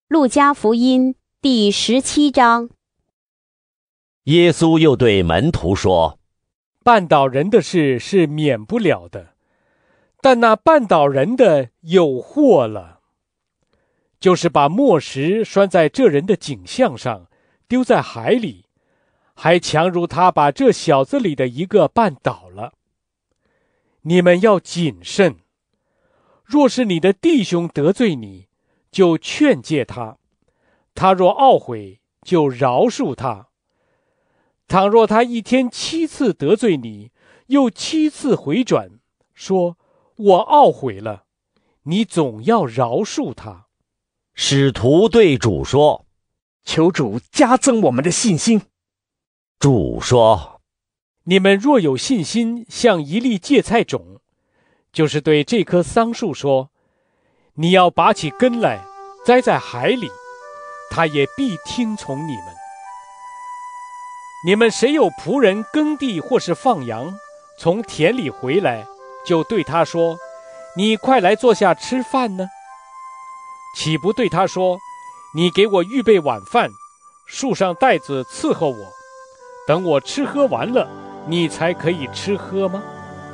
路加福音第17章。 耶稣又对门徒说： 绊倒人的事是免不了的，但那绊倒人的有祸了。就是把磨石拴在这人的颈项上，丢在海里，还强如他把这小子里的一个绊倒了。你们要谨慎，若是你的弟兄得罪你，就劝诫他，他若懊悔，就饶恕他。倘若他一天7次得罪你，又7次回转，说我懊悔了，你总要饶恕他。 使徒对主说： 求主加增我们的信心。 主说： 你们若有信心，像一粒芥菜种，就是对这棵桑树说，你要拔起根来，栽在海里，他也必听从你们。你们谁有仆人耕地或是放羊，从田里回来，就对他说，你快来坐下吃饭呢？岂不对他说，你给我预备晚饭，束上带子伺候我，等我吃喝完了，你才可以吃喝吗？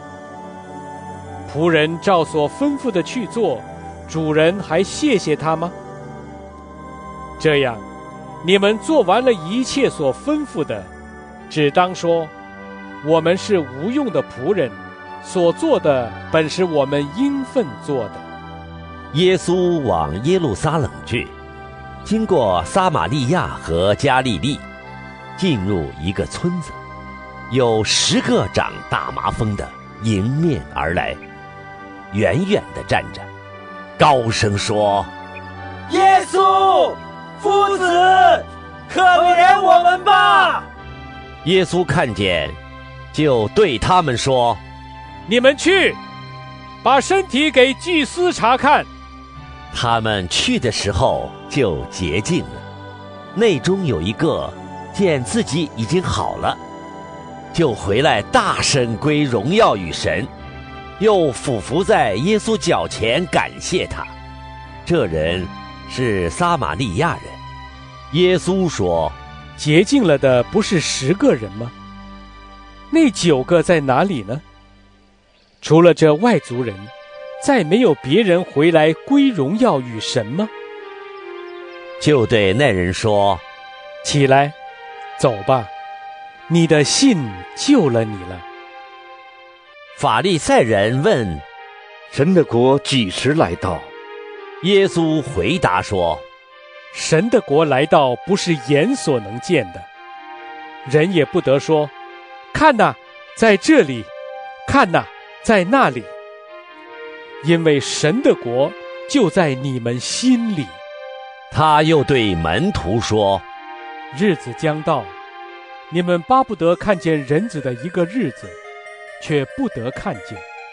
仆人照所吩咐的去做，主人还谢谢他吗？这样，你们做完了一切所吩咐的，只当说，我们是无用的仆人，所做的本是我们应分做的。 耶稣往耶路撒冷去，经过撒玛利亚和加利利，进入一个村子，有10个长大麻风的迎面而来，远远地站着，高声说： 耶稣，夫子，可怜我们吧！ 耶稣看见，就对他们说： 你们去，把身体给祭司查看。 他们去的时候就洁净了。内中有一个见自己已经好了，就回来大声归荣耀与神，又俯伏在耶稣脚前感谢他。这人是撒玛利亚人。耶稣说： 洁净了的不是10个人吗？那9个在哪里呢？除了这外族人，再没有别人回来归荣耀与神吗？ 就对那人说： 起来，走吧，你的信救了你了。 法利赛人问： 神的国几时来到？ 耶稣回答说： 神的国来到，不是眼所能见的，人也不得说，看哪，在这里，看哪，在那里，因为神的国就在你们心里。 他又对门徒说： 日子将到，你们巴不得看见人子的一个日子，却不得看见。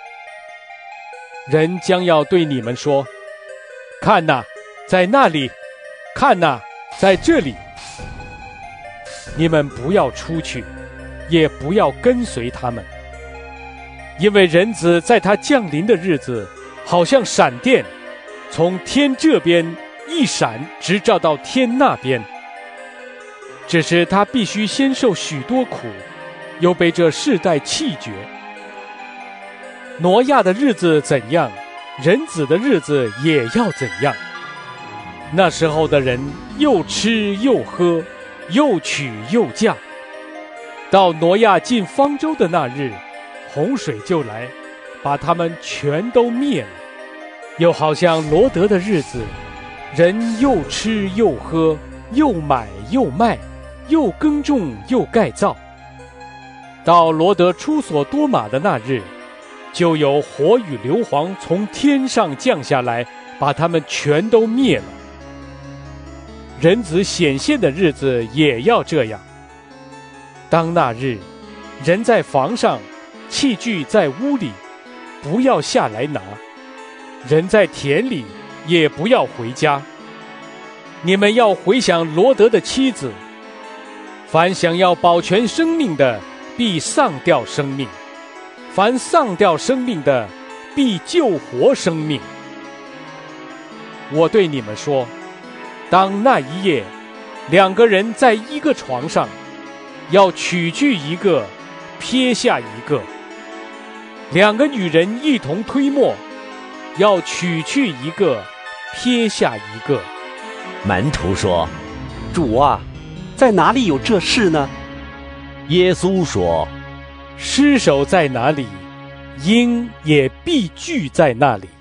人将要对你们说，看哪，在那里，看哪，在这里。你们不要出去，也不要跟随他们，因为人子在他降临的日子，好像闪电，从天这边一闪，直照到天那边。只是他必须先受许多苦，又被这世代弃绝。挪亚的日子怎样，人子的日子也要怎样。那时候的人又吃又喝，又娶又嫁。到挪亚进方舟的那日，洪水就来，把他们全都灭了。又好像罗得的日子，人又吃又喝，又买又卖，又耕种又盖造。到罗得出所多玛的那日，就有火与硫磺从天上降下来，把他们全都灭了。人子显现的日子也要这样。当那日，人在房上，器具在屋里，不要下来拿；人在田里，也不要回家。你们要回想罗得的妻子，凡想要保全生命的，必丧掉生命；凡丧掉生命的，必救活生命。我对你们说， 当那一夜，两个人在一个床上，要取去一个，撇下一个；两个女人一同推磨，要取去一个，撇下一个。 门徒说： 主啊，在哪里有这事呢？ 耶稣说： 尸首在哪里，鹰也必聚在那里。